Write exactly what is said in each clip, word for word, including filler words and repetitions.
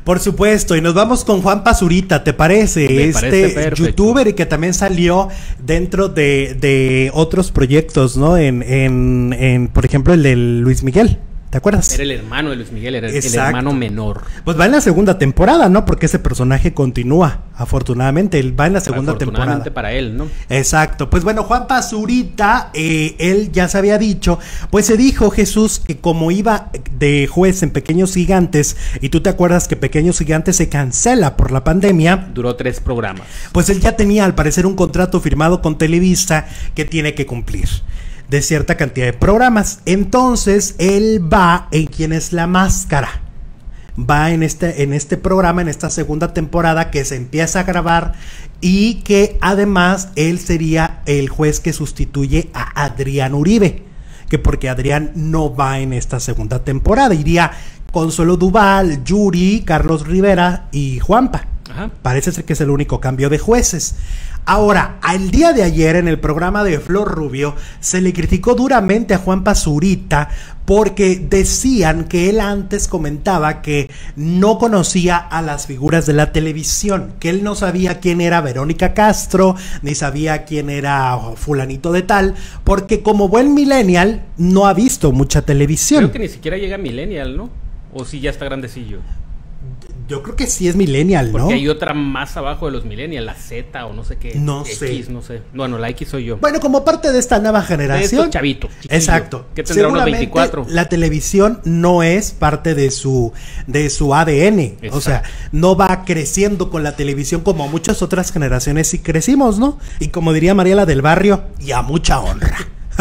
Por supuesto, y nos vamos con Juan Pazurita, ¿te parece? Me este parece youtuber y que también salió dentro de, de otros proyectos, ¿no? En, en, en, por ejemplo, el de Luis Miguel. ¿Te acuerdas? Era el hermano de Luis Miguel, era el, el hermano menor. Pues va en la segunda temporada, ¿no? Porque ese personaje continúa, afortunadamente. Él va en la segunda afortunadamente temporada. para él, ¿no? Exacto. Pues bueno, Juan Pazurita, eh, él ya se había dicho, pues se dijo, Jesús, que como iba de juez en Pequeños Gigantes, y tú te acuerdas que Pequeños Gigantes se cancela por la pandemia. Duró tres programas. Pues él ya tenía, al parecer, un contrato firmado con Televisa que tiene que cumplir de cierta cantidad de programas. Entonces él va en Quién es la Máscara, va en este, en este programa, en esta segunda temporada que se empieza a grabar, y que además él sería el juez que sustituye a Adrián Uribe, que porque Adrián no va en esta segunda temporada, iría Consuelo Duval, Yuri, Carlos Rivera y Juanpa. Ajá. Parece ser que es el único cambio de jueces. Ahora, al día de ayer en el programa de Flor Rubio se le criticó duramente a Juan Pazurita porque decían que él antes comentaba que no conocía a las figuras de la televisión, que él no sabía quién era Verónica Castro, ni sabía quién era fulanito de tal, porque como buen millennial no ha visto mucha televisión. Creo que ni siquiera llega millennial, ¿no? O si ya está grandecillo. Yo creo que sí es millennial, ¿no? Porque hay otra más abajo de los millennials, la Z o no sé qué. No X, sé. no sé. Bueno, la X soy yo. Bueno, como parte de esta nueva generación. Chavito. Exacto. Que tendrá unos veinticuatro. La televisión no es parte de su de su A D N. Exacto. O sea, no va creciendo con la televisión como muchas otras generaciones sí crecimos, ¿no? Y como diría Mariela del Barrio, y a mucha honra.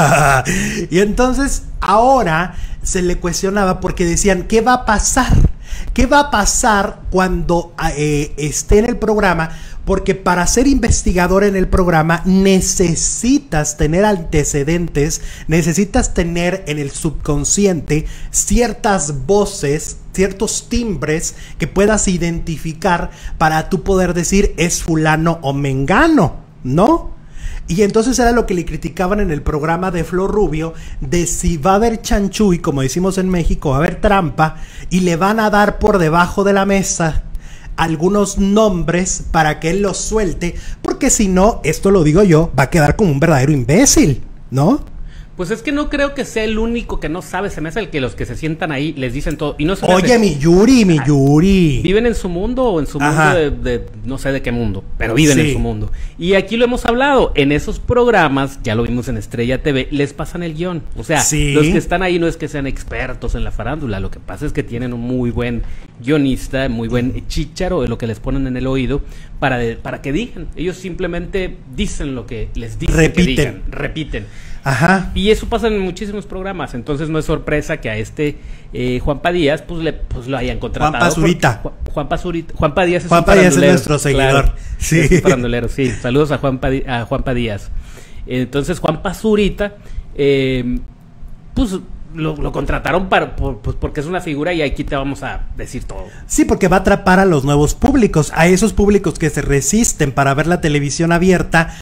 Y entonces ahora se le cuestionaba porque decían, ¿qué va a pasar? ¿Qué va a pasar cuando eh, esté en el programa? Porque para ser investigador en el programa necesitas tener antecedentes, necesitas tener en el subconsciente ciertas voces, ciertos timbres que puedas identificar para tú poder decir es fulano o mengano, ¿no? Y entonces era lo que le criticaban en el programa de Flor Rubio, de si va a haber chanchuy, como decimos en México, va a haber trampa, y le van a dar por debajo de la mesa algunos nombres para que él los suelte, porque si no, esto lo digo yo, va a quedar como un verdadero imbécil, ¿no? Pues es que no creo que sea el único que no sabe, se me hace el que los que se sientan ahí les dicen todo. Y no se Oye, hace... mi Yuri, mi Yuri. Viven en su mundo o en su Ajá. mundo de, de no sé de qué mundo, pero viven sí. en su mundo. Y aquí lo hemos hablado, en esos programas, ya lo vimos en Estrella T V, les pasan el guión. O sea, sí. los que están ahí no es que sean expertos en la farándula, lo que pasa es que tienen un muy buen guionista, muy buen chícharo de lo que les ponen en el oído para, de, para que digan. Ellos simplemente dicen lo que les dicen repiten. que digan, repiten. Ajá. Y eso pasa en muchísimos programas, entonces no es sorpresa que a este eh, Juanpa Díaz pues, le, pues lo hayan contratado. Juan Pazurita. Por, Juan Pazurita. Juanpa Díaz es Juanpa un Díaz es nuestro seguidor. Claro, sí. Es un farandulero, sí. Saludos a Juanpa, a Juanpa Díaz. Entonces Juan Pazurita, eh, pues lo, lo contrataron para, por, pues porque es una figura y aquí te vamos a decir todo. Sí, porque va a atrapar a los nuevos públicos, a esos públicos que se resisten para ver la televisión abierta